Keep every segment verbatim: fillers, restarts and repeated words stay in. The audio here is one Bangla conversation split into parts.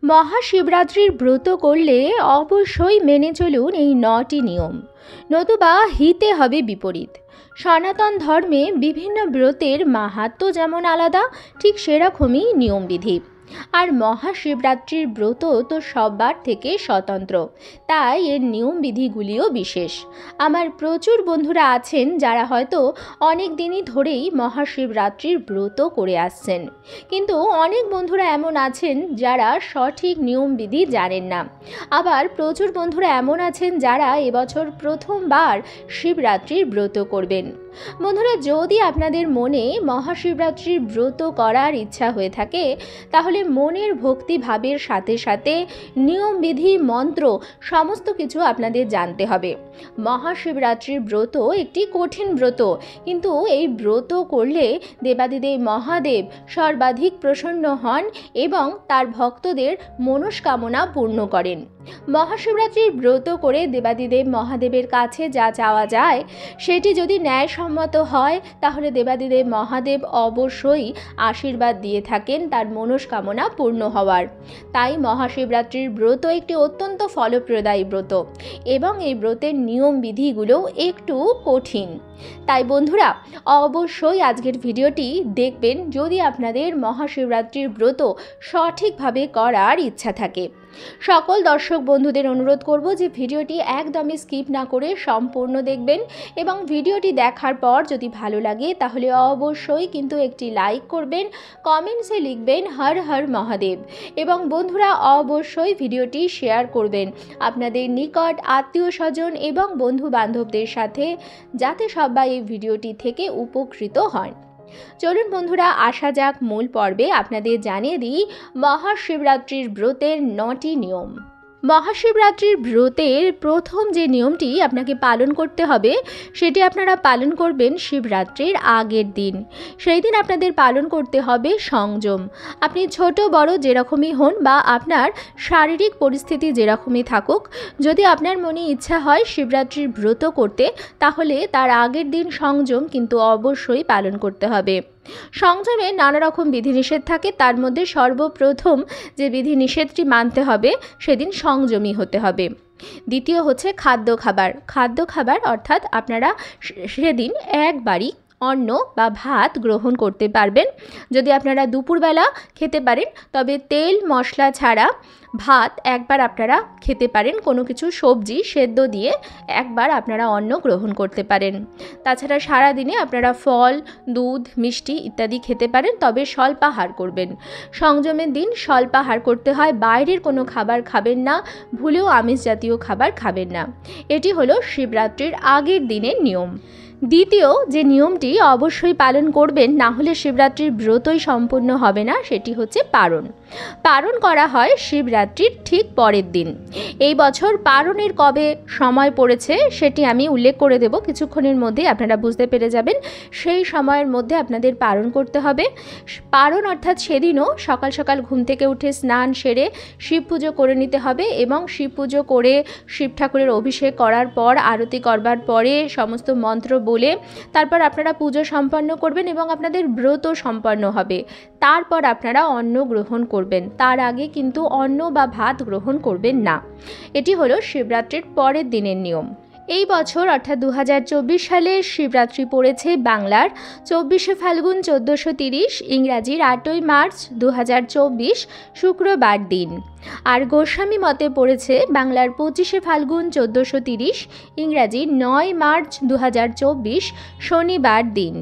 মহাশিবরাত্রির ব্রত করলে অবশ্যই মেনে চলুন এই নটি নিয়ম, নতুবা হিতে হবে বিপরীত। সনাতন ধর্মে বিভিন্ন ব্রতের মাহাত্ম্য যেমন আলাদা, ঠিক সেরকমই নিয়মবিধি। আর মহাশিবরাত্রির ব্রত তো সবার থেকে স্বতন্ত্র, তাই এর নিয়মবিধিগুলিও বিশেষ। আমার প্রচুর বন্ধুরা আছেন যারা হয়তো অনেক দিনই ধরেই মহাশিবরাত্রির ব্রত করে আসছেন, কিন্তু অনেক বন্ধুরা এমন আছেন যারা সঠিক নিয়মবিধি জানেন না। আবার প্রচুর বন্ধুরা এমন আছেন যারা এবছর প্রথমবার শিবরাত্রির ব্রত করবেন। বন্ধুরা, যদি আপনাদের মনে মহাশিবরাত্রির ব্রত করার ইচ্ছা হয়ে থাকে, তাহলে মনের ভক্তি ভাবের সাথে সাথে নিয়মবিধি, মন্ত্র সমস্ত কিছু আপনাদের জানতে হবে। মহাশিবরাত্রির ব্রত একটি কঠিন ব্রত, কিন্তু এই ব্রত করলে দেবাদিদেব মহাদেব সর্বাধিক প্রসন্ন হন এবং তার ভক্তদের মনস্কামনা পূর্ণ করেন। মহাশিবরাত্রির ব্রত করে দেবাদিদেব মহাদেবের কাছে যা চাওয়া যায় সেটি যদি ন্যায়সম্মত হয়, তাহলে দেবাদিদেব মহাদেব অবশ্যই আশীর্বাদ দিয়ে থাকেন তার মনস্কামনা পূর্ণ হওয়ার। তাই মহাশিবরাত্রির ব্রত একটি অত্যন্ত ফলপ্রদায়ী ব্রত এবং এই ব্রতের নিয়মবিধিগুলো একটু কঠিন। তাই বন্ধুরা, অবশ্যই আজকের ভিডিওটি দেখবেন যদি আপনাদের মহাশিবরাত্রির ব্রত সঠিকভাবে করার ইচ্ছা থাকে। সকল দর্শক বন্ধুদের অনুরোধ করব যে ভিডিওটি একদমই স্কিপ না করে সম্পূর্ণ দেখবেন এবং ভিডিওটি দেখার পর যদি ভালো লাগে তাহলে অবশ্যই কিন্তু একটি লাইক করবেন, কমেন্টসে লিখবেন হর হর মহাদেব এবং বন্ধুরা অবশ্যই ভিডিওটি শেয়ার করবেন আপনাদের নিকট আত্মীয় স্বজন এবং বন্ধু বান্ধবদের সাথে, যাতে সবাই এই ভিডিওটি থেকে উপকৃত হন। চলুন বন্ধুরা, আসা যাক মূল পর্বে। আপনাদের জানিয়ে দিই মহাশিবরাত্রির ব্রতের নটি নিয়ম। মহাশিবরাত্রির ব্রতের প্রথম যে নিয়মটি আপনাকে পালন করতে হবে সেটি আপনারা পালন করবেন শিবরাত্রির আগের দিন। সেই দিন আপনাদের পালন করতে হবে সংযম। আপনি ছোট বড় যেরকমই হন বা আপনার শারীরিক পরিস্থিতি যেরকমই থাকুক, যদি আপনার মনে ইচ্ছা হয় শিবরাত্রির ব্রত করতে, তাহলে তার আগের দিন সংযম কিন্তু অবশ্যই পালন করতে হবে। সংযমে নানা রকম বিধিনিষেধ থাকে, তার মধ্যে সর্বপ্রথম যে বিধিনিষেধটি মানতে হবে সেদিন সংযমী হতে হবে। দ্বিতীয় হচ্ছে খাদ্য খাবার। খাদ্য খাবার অর্থাৎ আপনারা সেদিন একবারই অন্ন বা ভাত গ্রহণ করতে পারবেন। যদি আপনারা দুপুরবেলা খেতে পারেন তবে তেল মশলা ছাড়া ভাত একবার আপনারা খেতে পারেন, কোনো কিছু সবজি সেদ্ধ দিয়ে একবার আপনারা অন্ন গ্রহণ করতে পারেন। তাছাড়া সারাদিনে আপনারা ফল, দুধ, মিষ্টি ইত্যাদি খেতে পারেন, তবে স্বল্পাহার করবেন। সংযমের দিন স্বল্পাহার করতে হয়, বাইরের কোনো খাবার খাবেন না, ভুলেও আমিষ জাতীয় খাবার খাবেন না। এটি হলো শিবরাত্রির আগের দিনের নিয়ম। দ্বিতীয় যে নিয়মটি অবশ্যই পালন করবেন, না হলে শিবরাত্রির ব্রতই সম্পূর্ণ হবে না, সেটি হচ্ছে পারণ। পারণ করা হয় শিবরাত্রির ঠিক পরের দিন। এই বছর পারণের কবে সময় পড়েছে সেটি আমি উল্লেখ করে দেব, কিছুক্ষণের মধ্যে আপনারা বুঝতে পেরে যাবেন। সেই সময়ের মধ্যে আপনাদের পারণ করতে হবে। পারণ অর্থাৎ সেদিনও সকাল সকাল ঘুম থেকে উঠে স্নান সেরে শিব পুজো করে নিতে হবে এবং শিব পুজো করে শিব ঠাকুরের অভিষেক করার পর, আরতি করবার পরে সমস্ত মন্ত্র বলে তারপর আপনারা পুজো সম্পন্ন করবেন এবং আপনাদের ব্রত সম্পন্ন হবে। তারপর আপনারা অন্ন গ্রহণ করবেন, তার আগে কিন্তু অন্ন বা ভাত গ্রহণ করবেন না। এটি হলো শিবরাত্রির পরের দিনের নিয়ম। এই বছর অর্থাৎ দু হাজার চব্বিশ সালে শিবরাত্রি পড়েছে বাংলার চব্বিশে ফাল্গুন চোদ্দোশো তিরিশ, ইংরাজির আটই মার্চ দু হাজার চব্বিশ শুক্রবার দিন। আর গোস্বামী মতে পড়েছে বাংলার পঁচিশে ফাল্গুন চোদ্দোশো তিরিশ, ইংরাজির নয় মার্চ দু হাজার চব্বিশ শনিবার দিন।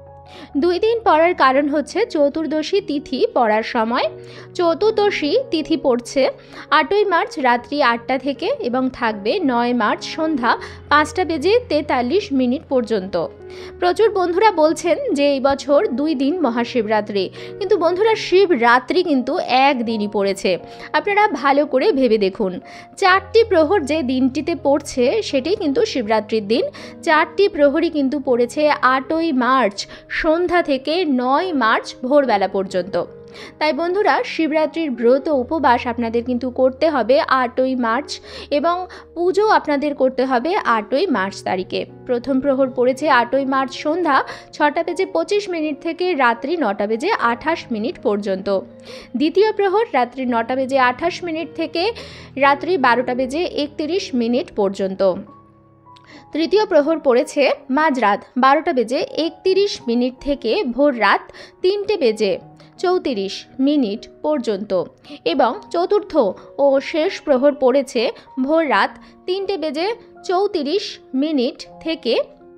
দুই দিন পড়ার কারণ হচ্ছে চতুর্দশী তিথি পড়ার সময়। চতুর্দশী তিথি পড়ছে আটই মার্চ রাত্রি আটটা থেকে এবং থাকবে নয় মার্চ সন্ধ্যা পাঁচটা বেজে তেতাল্লিশ মিনিট পর্যন্ত। প্রচুর বন্ধুরা বলছেন যে এই বছর দুই দিন মহাশিবরাত্রি, কিন্তু বন্ধুরা শিবরাত্রি কিন্তু একদিনই পড়েছে। আপনারা ভালো করে ভেবে দেখুন, চারটি প্রহর যে দিনটিতে পড়ছে সেটি কিন্তু শিবরাত্রির দিন। চারটি প্রহরই কিন্তু পড়েছে আটই মার্চ সন্ধ্যা থেকে নয় মার্চ ভোরবেলা পর্যন্ত। তাই বন্ধুরা, শিবরাত্রির ব্রত উপবাস আপনাদের কিন্তু করতে হবে আটই মার্চ, এবং পুজো আপনাদের করতে হবে আটই মার্চ তারিখে। প্রথম প্রহর পড়েছে আটই মার্চ সন্ধ্যা ছটা বেজে পঁচিশ মিনিট থেকে রাত্রি নটা বেজে আঠাশ মিনিট পর্যন্ত। দ্বিতীয় প্রহর রাত্রি নটা বেজে আঠাশ মিনিট থেকে রাত্রি বারোটা বেজে একত্রিশ মিনিট পর্যন্ত। তৃতীয় প্রহর পড়েছে মাঝরাত বারোটা বেজে একত্রিশ মিনিট থেকে ভোর রাত তিনটে বেজে চৌত্রিশ মিনিট পর্যন্ত, এবং চতুর্থ ও শেষ প্রহর পড়েছে ভোর রাত তিনটে বেজে চৌত্রিশ মিনিট থেকে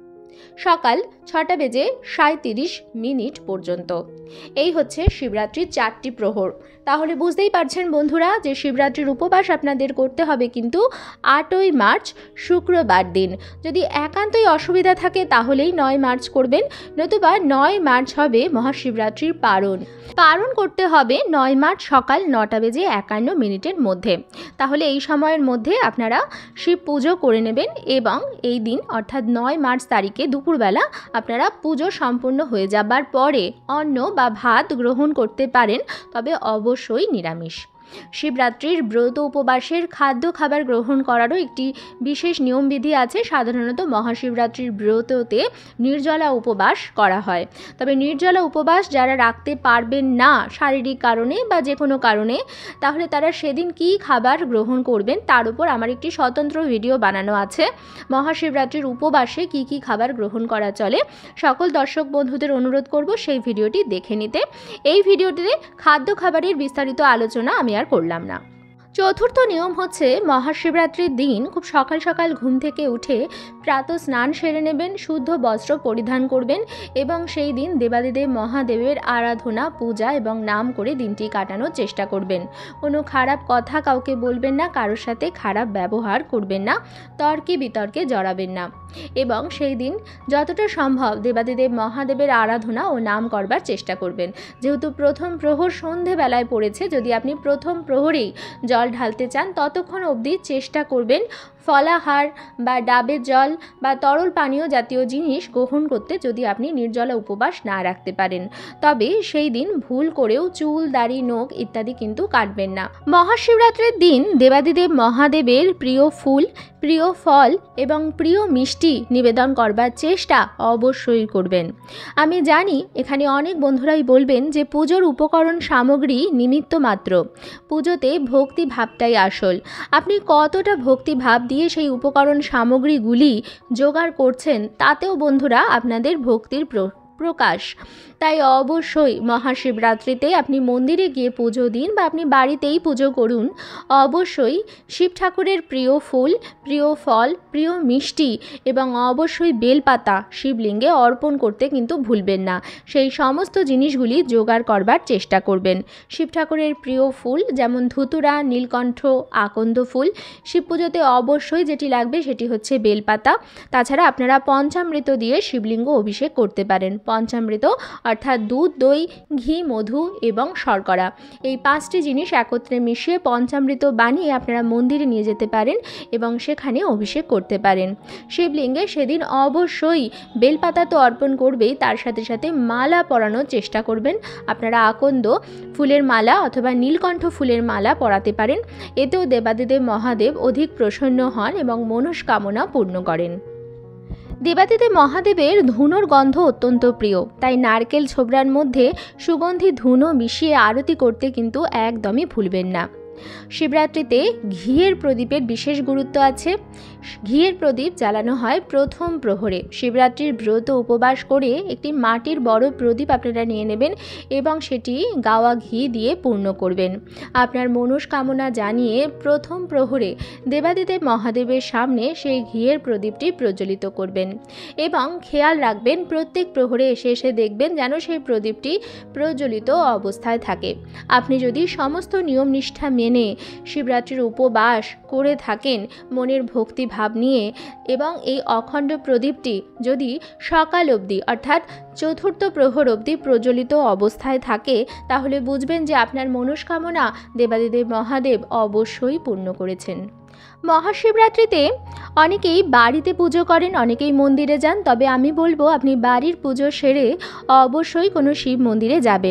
সকাল ছটা বেজে সাঁইত্রিশ মিনিট পর্যন্ত। এই হচ্ছে শিবরাত্রির চারটি প্রহর। তাহলে বুঝতেই পারছেন বন্ধুরা যে শিবরাত্রির উপবাস আপনাদের করতে হবে কিন্তু আটই মার্চ শুক্রবার দিন। যদি একান্তই অসুবিধা থাকে তাহলেই নয় মার্চ করবেন, নতুবা নয় মার্চ হবে মহাশিবরাত্রির পারণ। পারণ করতে হবে নয় মার্চ সকাল নটা বেজে একান্ন মিনিটের মধ্যে। তাহলে এই সময়ের মধ্যে আপনারা শিব পুজো করে নেবেন, এবং এই দিন অর্থাৎ নয় মার্চ তারিখে দুপুরবেলা আপনারা পুজো সম্পূর্ণ হয়ে যাবার পরে অন্ন বা ভাত গ্রহণ করতে পারেন, তবে অবশ্যই নিরামিষ। শিবরাত্রির ব্রত উপবাসের খাদ্য খাবার গ্রহণ করারও একটি বিশেষ নিয়মবিধি আছে। সাধারণত মহাশিবরাত্রির ব্রততে নির্জলা উপবাস করা হয়, তবে নির্জলা উপবাস যারা রাখতে পারবেন না শারীরিক কারণে বা যে কোনো কারণে, তাহলে তারা সেদিন কী খাবার গ্রহণ করবেন তার উপর আমার একটি স্বতন্ত্র ভিডিও বানানো আছে। মহাশিবরাত্রির উপবাসে কি কি খাবার গ্রহণ করা চলে, সকল দর্শক বন্ধুদের অনুরোধ করব সেই ভিডিওটি দেখে নিতে। এই ভিডিওটিতে খাদ্য খাবারের বিস্তারিত আলোচনা আমি আর করলাম না। চতুর্থ নিয়ম হচ্ছে মহাশিবরাত্রির দিন খুব সকাল সকাল ঘুম থেকে উঠে প্রাতঃ স্নান সেরে নেবেন, শুদ্ধ বস্ত্র পরিধান করবেন, এবং সেই দিন দেবাদিদেব মহাদেবের আরাধনা পূজা এবং নাম করে দিনটি কাটানোর চেষ্টা করবেন। কোনো খারাপ কথা কাউকে বলবেন না, কারোর সাথে খারাপ ব্যবহার করবেন না, তর্কে বিতর্কে জড়াবেন না, এবং সেই দিন যতটা সম্ভব দেবাদিদেব মহাদেবের আরাধনা ও নাম করবার চেষ্টা করবেন। যেহেতু প্রথম প্রহর সন্ধেবেলায় পড়েছে, যদি আপনি প্রথম প্রহরেই জল ঢালতে চান ততক্ষণ অবধি চেষ্টা করবেন ফলাহার বা ডাবের জল বা তরল পানীয় জাতীয় জিনিস গ্রহণ করতে, যদি আপনি নির্জলা উপবাস না রাখতে পারেন। তবে সেই দিন ভুল করেও চুল, দাড়ি, নখ ইত্যাদি কিন্তু কাটবেন না। মহাশিবরাত্রির দিন দেবাদিদেব মহাদেবের প্রিয় ফুল, প্রিয় ফল এবং প্রিয় মিষ্টি নিবেদন করবার চেষ্টা অবশ্যই করবেন। আমি জানি এখানে অনেক বন্ধুরাই বলবেন যে পুজোর উপকরণ সামগ্রী নিমিত্ত মাত্র, পুজোতে ভক্তি ভাবটাই আসল। আপনি কতটা ভক্তি ভাব দিয়ে সেই উপকরণ সামগ্রীগুলি জোগাড় করছেন তাতেও বন্ধুরা আপনাদের ভক্তির প্রকাশ। তাই অবশ্যই মহাশিবরাত্রিতে আপনি মন্দিরে গিয়ে পুজো দিন বা আপনি বাড়িতেই পুজো করুন, অবশ্যই শিব ঠাকুরের প্রিয় ফুল, প্রিয় ফল, প্রিয় মিষ্টি এবং অবশ্যই বেলপাতা শিবলিঙ্গে অর্পণ করতে কিন্তু ভুলবেন না। সেই সমস্ত জিনিসগুলি জোগাড় করবার চেষ্টা করবেন। শিব ঠাকুরের প্রিয় ফুল যেমন ধুতুরা, নীলকণ্ঠ, আকন্দ ফুল। শিব পুজোতে অবশ্যই যেটি লাগবে সেটি হচ্ছে বেলপাতা। তাছাড়া আপনারা পঞ্চামৃত দিয়ে শিবলিঙ্গ অভিষেক করতে পারেন। পঞ্চামৃত অর্থাৎ দুধ, দই, ঘি, মধু এবং শর্করা, এই পাঁচটি জিনিস একত্রে মিশিয়ে পঞ্চামৃত বানিয়ে আপনারা মন্দিরে নিয়ে যেতে পারেন এবং সেখানে অভিষেক করতে পারেন। শিবলিঙ্গে সেদিন অবশ্যই বেলপাতা তো অর্পণ করবেই, তার সাথে সাথে মালা পরানোর চেষ্টা করবেন। আপনারা আকন্দ ফুলের মালা অথবা নীলকণ্ঠ ফুলের মালা পরাতে পারেন। এতেও দেবাদিদেব মহাদেব অধিক প্রসন্ন হন এবং মনস্কামনা পূর্ণ করেন। দেবাদিদেব মহাদেবের ধুনোর গন্ধ অত্যন্ত প্রিয়, তাই নারকেল ছোবড়ার মধ্যে সুগন্ধি ধুনো মিশিয়ে আরতি করতে কিন্তু একদমই ভুলবেন না। শিবরাত্রিতে ঘিয়ের প্রদীপের বিশেষ গুরুত্ব আছে। ঘিয়ের প্রদীপ জ্বালানো হয় প্রথম প্রহরে। শিবরাত্রির ব্রত উপবাস করে একটি মাটির বড় প্রদীপ আপনারা নিয়ে নেবেন এবং সেটি গাওয়া ঘি দিয়ে পূর্ণ করবেন। আপনার মনস্কামনা জানিয়ে প্রথম প্রহরে দেবাদিদেব মহাদেবের সামনে সেই ঘিয়ের প্রদীপটি প্রজ্বলিত করবেন এবং খেয়াল রাখবেন প্রত্যেক প্রহরে এসে এসে দেখবেন যেন সেই প্রদীপটি প্রজ্বলিত অবস্থায় থাকে। আপনি যদি সমস্ত নিয়ম নিষ্ঠা মেনে শিবরাত্রির উপবাস করে থাকেন মনের ভক্তি ভাব নিয়ে, এবং এই অখণ্ড প্রদীপটি যদি সকাল অবধি অর্থাৎ চতুর্থ প্রহর অবধি প্রজ্বলিত অবস্থায় থাকে, তাহলে বুঝবেন যে আপনার মনস্কামনা দেবাদিদেব মহাদেব অবশ্যই পূর্ণ করেছেন। মহাশিবরাত্রিতে অনেকেই বাড়িতে পুজো করেন, অনেকেই মন্দিরে যান, তবে আমি বলবো আপনি বাড়ির পুজো সেরে অবশ্যই কোনো শিব মন্দিরে যাবেন।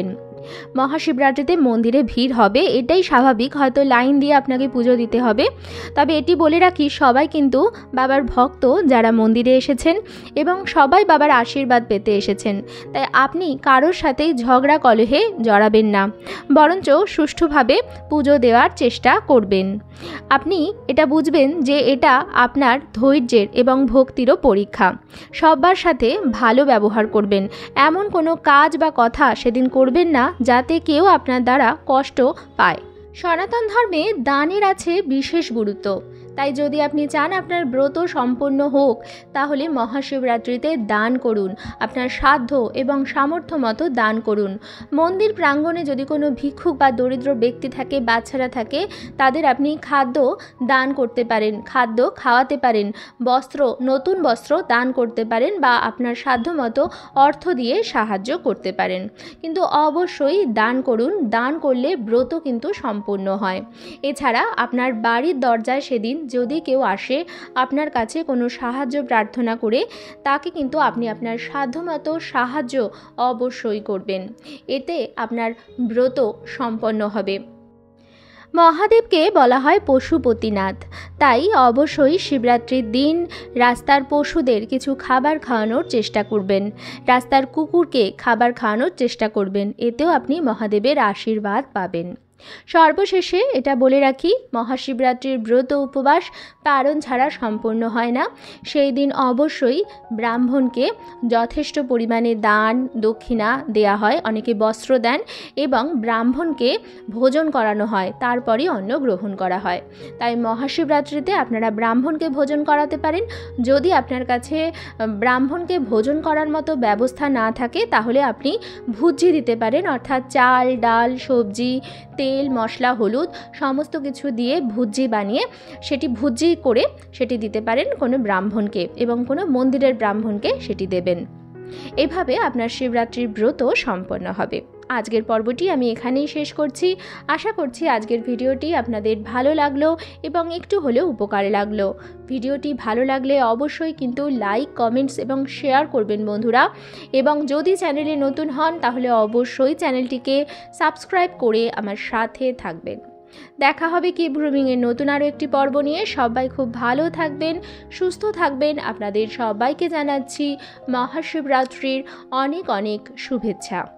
মহাশিবরাত্রিতে মন্দিরে ভিড় হবে, এটাই স্বাভাবিক, হয়তো লাইন দিয়ে আপনাকে পুজো দিতে হবে। তবে এটি বলে রাখি, সবাই কিন্তু বাবার ভক্ত যারা মন্দিরে এসেছেন এবং সবাই বাবার আশীর্বাদ পেতে এসেছেন, তাই আপনি কারোর সাথেই ঝগড়া কলহে জড়াবেন না, বরঞ্চ সুষ্ঠুভাবে পুজো দেওয়ার চেষ্টা করবেন। আপনি এটা বুঝবেন যে এটা আপনার ধৈর্যের এবং ভক্তিরও পরীক্ষা। সবার সাথে ভালো ব্যবহার করবেন, এমন কোনো কাজ বা কথা সেদিন করবেন না যাতে কেউ আপনার দ্বারা কষ্ট পায়। সনাতন ধর্মে দানের আছে বিশেষ গুরুত্ব, তাই যদি আপনি চান আপনার ব্রত সম্পন্ন হোক তাহলে মহাশিবরাত্রিতে দান করুন, আপনার সাধ্য এবং সামর্থ্য মতো দান করুন। মন্দির প্রাঙ্গণে যদি কোনো ভিক্ষুক বা দরিদ্র ব্যক্তি থাকে, বাচ্চারা থাকে, তাদের আপনি খাদ্য দান করতে পারেন, খাদ্য খাওয়াতে পারেন, বস্ত্র, নতুন বস্ত্র দান করতে পারেন বা আপনার সাধ্য মতো অর্থ দিয়ে সাহায্য করতে পারেন। কিন্তু অবশ্যই দান করুন, দান করলে ব্রত কিন্তু সম্পূর্ণ হয়। এছাড়া আপনার বাড়ির দরজায় সেদিন যদি কেউ আসে আপনার কাছে কোনো সাহায্য প্রার্থনা করে, তাকে কিন্তু আপনি আপনার সাধ্যমতো সাহায্য অবশ্যই করবেন, এতে আপনার ব্রত সম্পন্ন হবে। মহাদেবকে বলা হয় পশুপতিনাথ, তাই অবশ্যই শিবরাত্রির দিন রাস্তার পশুদের কিছু খাবার খাওয়ানোর চেষ্টা করবেন, রাস্তার কুকুরকে খাবার খাওয়ানোর চেষ্টা করবেন, এতেও আপনি মহাদেবের আশীর্বাদ পাবেন। সর্বশেষে এটা বলে রাখি, মহাশিবরাত্রির ব্রত উপবাস পারণ ছাড়া সম্পূর্ণ হয় না। সেই দিন অবশ্যই ব্রাহ্মণকে যথেষ্ট পরিমাণে দান দক্ষিণা দেয়া হয়, অনেকে বস্ত্র দেন এবং ব্রাহ্মণকে ভোজন করানো হয়, তারপরই অন্ন গ্রহণ করা হয়। তাই মহাশিবরাত্রিতে আপনারা ব্রাহ্মণকে ভোজন করাতে পারেন। যদি আপনার কাছে ব্রাহ্মণকে ভোজন করার মতো ব্যবস্থা না থাকে তাহলে আপনি ভুজি দিতে পারেন, অর্থাৎ চাল, ডাল, সবজি, তেল, মশলা, হলুদ সমস্ত কিছু দিয়ে ভুজি বানিয়ে সেটি ভুজি করে সেটি দিতে পারেন কোনো ব্রাহ্মণকে এবং কোনো মন্দিরের ব্রাহ্মণকে সেটি দেবেন। এভাবে আপনার শিবরাত্রির ব্রত সম্পন্ন হবে। আজকের পর্বটি আমি এখানেই শেষ করছি। আশা করছি আজকের ভিডিওটি আপনাদের ভালো লাগলো এবং একটু হলেও উপকারে লাগলো। ভিডিওটি ভালো লাগলে অবশ্যই কিন্তু লাইক, কমেন্টস এবং শেয়ার করবেন বন্ধুরা, এবং যদি চ্যানেলে নতুন হন তাহলে অবশ্যই চ্যানেলটিকে সাবস্ক্রাইব করে আমার সাথে থাকবেন। দেখা হবে কিপ গ্রুমিংয়ের নতুন আরও একটি পর্ব নিয়ে। সবাই খুব ভালো থাকবেন, সুস্থ থাকবেন। আপনাদের সবাইকে জানাচ্ছি মহাশিবরাত্রির অনেক অনেক শুভেচ্ছা।